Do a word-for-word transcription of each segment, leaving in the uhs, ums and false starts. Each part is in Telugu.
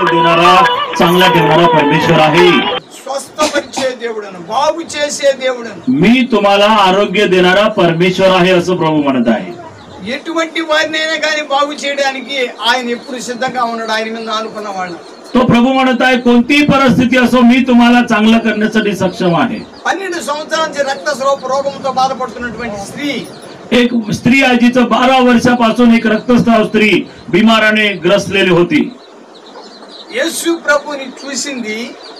आरोग्य देणारा चांगला ठेवणारा परमेश्वर आहे. స్వస్థపరిచే దేవుడను, బాగు చేసే దేవుడను, मी तुम्हाला आरोग्य देणारा परमेश्वर आहे असं प्रभू म्हणत आहे. ఎటువంటి వారినైనా కానీ బాగు చేయడానికి ఆయన ఎప్పుడు సిద్ధంగా ఉన్నాడు. ఆయన మీద ఆనుకున్న వాళ్ళు. तो प्रभू म्हणत आहे कोणतीही परिस्थिती असो मी तुम्हाला चांगलं करण्यासाठी सक्षम आहे. పన్నెండు సంవత్సరాల నుంచి రక్తస్రావ రోగంతో బాధపడుతున్నటువంటి స్త్రీ, एक स्त्री आहे जिचं बारा वर्षापासून एक रक्तस्राव स्त्री बिमाराने ग्रसलेली होती. యేసు ప్రభుని చూసింది,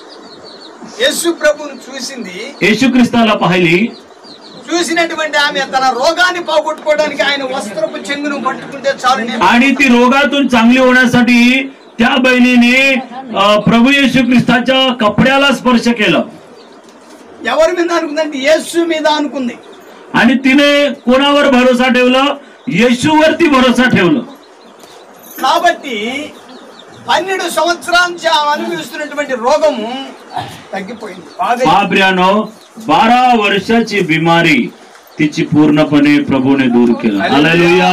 యేసు ప్రభుని చూసింది, येशू ख्रिस्ताला पाहिली. చూసినటువంటి ఆమె తన రోగాన్ని పోగొట్టుకోవడానికి ఆయన వస్త్రపు చెంగును పట్టుకుంటే చాలు. आणि ती रोगातून चांगली होण्यासाठी त्या बहिणीने प्रभू येशू ख्रिस्ताच्या कपड्याला स्पर्श केलं. ఎవరి మీద అనుకుందంటే యేసు మీద అనుకుంది. आणि तिने कोणावर भरोसा ठेवला? येशूवरती भरोसा ठेवलं. కాబట్టి పన్నెंడు సంవత్సరాల నుంచి అనుభవిస్తున్నటువంటి రోగము తగ్గిపోయింది. बाबऱ्यानो बारा वर्षाची बिमारी तिची पूर्णपणे प्रभूने दूर केलं. Hallelujah,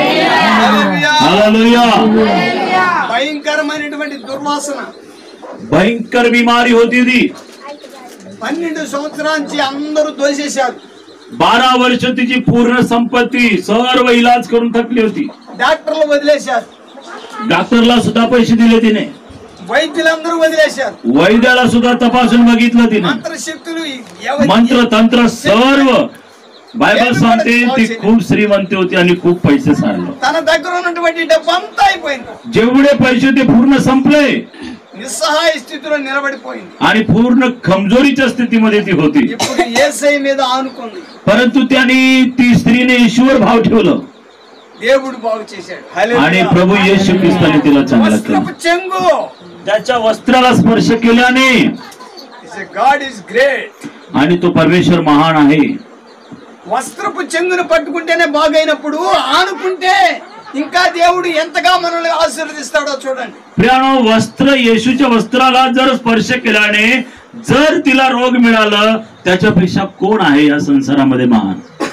hallelujah. భయంకరమైనటువంటి దుర్వాసన, भयंकर बिमारी होती ती. పన్నెండు సంవత్సరాల నుంచి అందరూ దోసేశారు. बारा वर्ष तिची पूर्ण संपत्ती सर्व इलाज करून थकली होती. డాక్టర్లు వదిలేశారు, डॉक्टरला सुद्धा पैसे दिले तिने, వైద్యులందరూ వదిలేశారు, वैद्याला सुद्धा तपासून बघितलं तिने. మంత్రశక్తులు मंत्र तंत्र सर्व. बायबल सांगते ती खूप श्रीमंत होती आणि खूप पैसे सारले. తన దగ్గర ఉన్నటువంటి డబ్బు అంతా అయిపోయింది. जेवढे पैसे ते पूर्ण संपले నిస్సహాయ స్థితిలో నిలబడిపోయింది. आणि पूर्ण कमजोरीच्या स्थितीमध्ये ती होती. ఇప్పుడు యేసయ్య మీద ఆనుకుంది. परंतु त्याने ती स्त्रीने ईश्वर भाव ठेवलं దేవుడు బాగు చేశాడు. आणि प्रभू येशू ख्रिस्ताने तिला चांगलं केलं. వస్త్రపు చెంగు, त्याच्या वस्त्राला स्पर्श केल्याने గాడ్ ఇస్ గ్రేట్. आणि तो परमेश्वर महान आहे. వస్త్రపు చెంగును పట్టుకుంటేనే బాగైనప్పుడు ఆనుకుంటే ఇంకా దేవుడు ఎంతగా మనల్ని ఆశీర్వదిస్తాడో చూడండి. प्रियानो वस्त्र येशूच्या वस्त्राला जर स्पर्श केल्याने जर तिला रोग मिळाला त्याच्यापेक्षा कोण आहे या संसारामध्ये महान?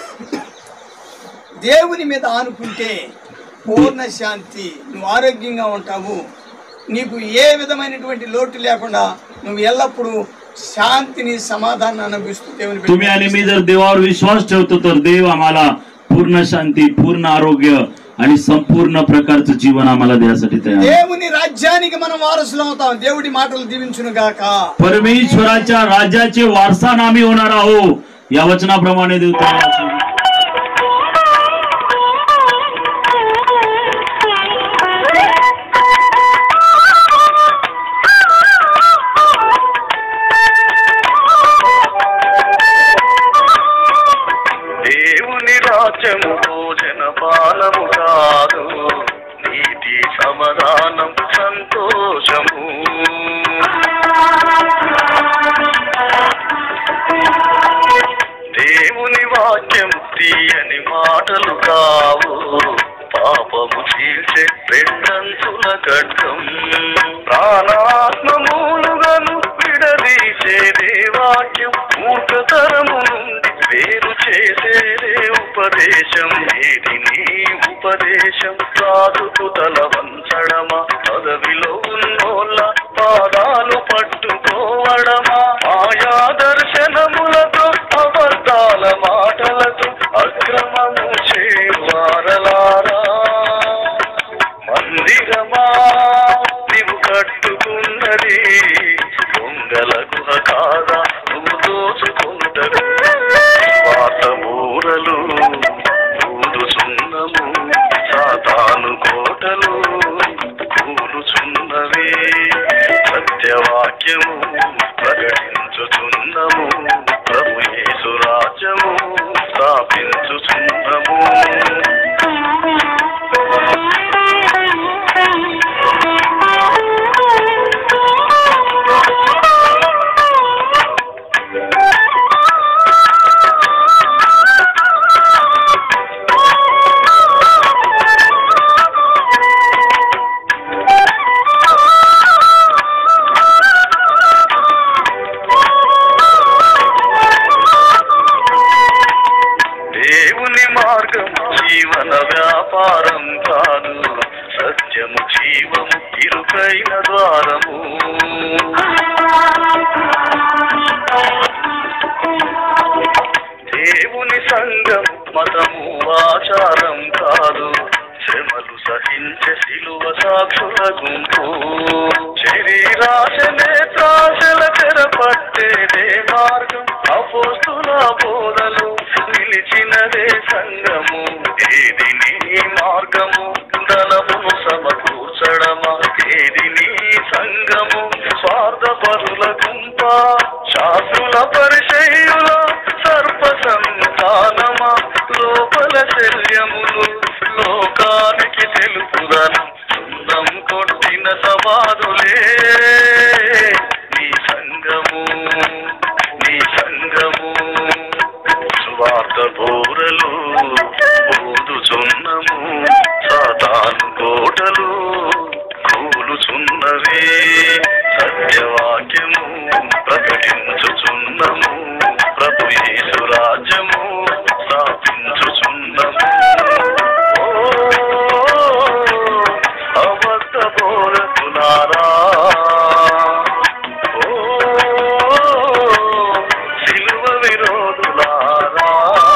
దేవుని మీద ఆనుకుంటే పూర్ణ శాంతి, నువ్వు ఆరోగ్యంగా ఉంటావు. నీకు ఏ విధమైనటువంటి లోటు లేకుండా నువ్వు ఎల్లప్పుడూ శాంతిని సమాధానాన్ని అనుభవిస్తూ దేవుని. तुम्ही आणि मी जर देवावर विश्वास ठेवतो तर देव आम्हाला पूर्ण शांती, पूर्ण आरोग्य आणि संपूर्ण प्रकारचं जीवन आम्हाला देण्यासाठी तयार. దేవుని రాజ్యానికి మనం వారసులం అవుతాం. దేవుడి మాటలు దీవించును గాక. परमेश्वराच्या राज्याचे वारसा आम्ही होणार आहोत या वचनाप्रमाणे देव రాజ్యము భోజన పానము కాదు, నీతి సమాధానం సంతోషము. దేవుని వాక్యం తీయని మాటలు కావు, పాపము చీల్చే రెండంచుల ఖడ్గం. ప్రాణాత్మమూలుగను విడదీసేదే వాక్యం, మూర్ఖతరము నుండి వేరు చేసేదే ఉపదేశం. ఏది నీ ఉపదేశం? సాధుకు తల వంచడమా, పదవిలో ఉన్నోళ్ళ పాదాలు పట్టుకోవడమా, మాయా దర్శనములతో అబద్ధాల మాటలతో అక్రమము చేవారలారా. మందిరమా నీవు కట్టుకున్నది దొంగల గుహ కాదా, నువ్వు దోచుకుంటరు. వాతమూరలు కూలుచున్నము, సాతాను కోటలు కూలుచున్నవే. సత్యవాక్యము ప్రకటించుచున్నము, ప్రభు యేసు రాజ్యము స్థాపించుచున్నము. చక్కైన ద్వారము. దేవుని సంఘం మతము ఆచారం కాదు, శ్రమలు సహించే సిలువ సాక్షుల గుంపు. శరీరాశ నేత్రాశల తెరపట్టేదే మార్గం, అపోస్తుల బోధలు నిలిచినదే సంఘము. ఏది నీ మార్గము, ధనమును సమకూర్చడమా? ఏది నీ సంఘము, స్వార్థపరుల గుంప? శాస్త్రుల పరిచయుల సర్ప సంతానమా? లోపల శల్యములు లోకానికి తెలుపుదను, సుందం కొట్టిన సమాధులే నీ సంఘము, నీ సంఘము. స్వార్థ బోరలు బోధుచున్నము, సాతాను కోటలు కూలుచున్నవే. సత్యవాక్యము ప్రకటించుచున్నము, ప్రభు యేసు రాజ్యము స్థాపించుచున్నము. అబద్ధ బోధకులారా, ఓ సిలువ విరోధులారా,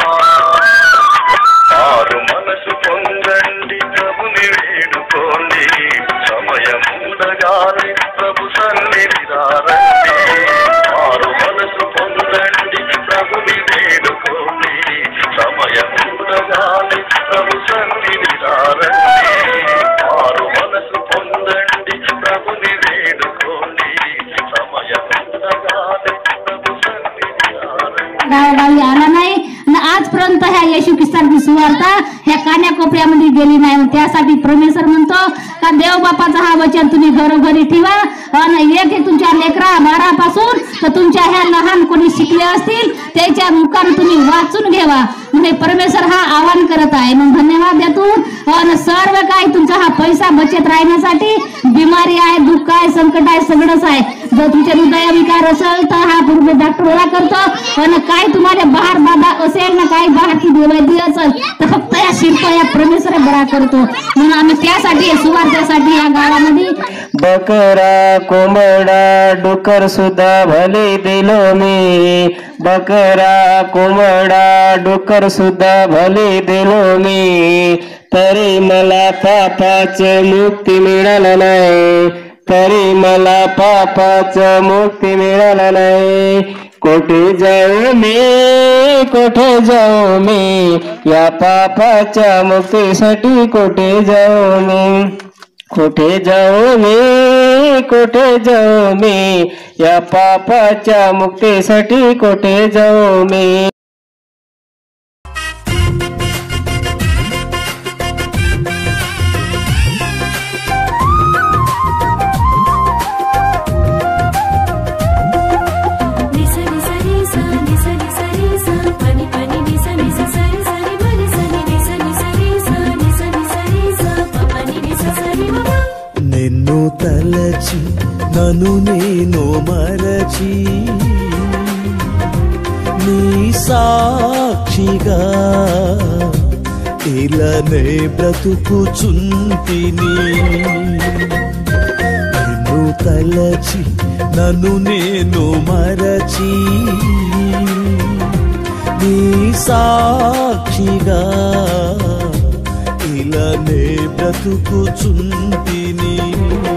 ఆరు మనసు పొందండి, ప్రభుని వేడుకోండి. సమయముండగానే ప్రభు సన్నిధి రండి. ఆరు మనసు పొందండి, ప్రభుని వేడుకోండి. సమయముండగానే ప్రభు సన్నిధి రండి. ఆరు మనసు పొందండి, ప్రభుని వేడుకోండి. समयमुंडगाने प्रभु सन्निधी రండి. आला नाही आजपर्यंत ह्या येशू ख्रिस्ताची सुवार्ता ह्या कान्याकोपऱ्यामध्ये गेली नाही. त्यासाठी परमेश्वर म्हणतो का देव बापाचा हा वचन तुम्ही घरोघरी ठेवा आणि एक एक तुमच्या लेकरा बारापासून तर तुमच्या ह्या लहान कोणी शिकले असतील त्याच्या मुखाने तुम्ही वाचून घ्यावा. म्हणजे परमेश्वर हा आवाहन करत आहे. मग धन्यवाद देतो. आणि सर्व काय तुमचा हा पैसा बचत राहण्यासाठी बिमारी आहे, दुःख आहे, संकट आहे, सगळंच आहे. जर तुमच्या हृदय विकार असेल तर हा पूर्व डॉक्टर ओळा करतो. आणि काय तुम्हाला बाहेर बाधा असेल ना काही बाहेरची देवायची असेल तर फक्त या शिल्प या परमेश्वर बरा करतो. म्हणून आम्ही त्यासाठी सुवार्थ्यासाठी या गावामध्ये बकरा कोंबडा डुकर सुद्धा भले दिलो मी. बकरा कोंबडा डुकर सुद्धा भले दिलो मी. तरी मला पापाचं मुक्ती मिळालं नाही. तरी मला पापाचं मुक्ती मिळालं नाही. कोठे जाऊ मी, कोठे जाऊ मी, या पापाच्या मुक्तीसाठी कोठे जाऊ मी. कोठे जाऊ मी, कोठे जाऊ मी, या पापाच्या मुक्तीसाठी कोठे जाऊ मी. తలచి నన్ను నేను మరచి నీ సాక్షిగా ఇలానే బ్రతుకుచుంటిని. నిన్ను తలచి నన్ను నేను మరచి నీ సాక్షిగా ఇలానే బ్రతుకుచుంటిని.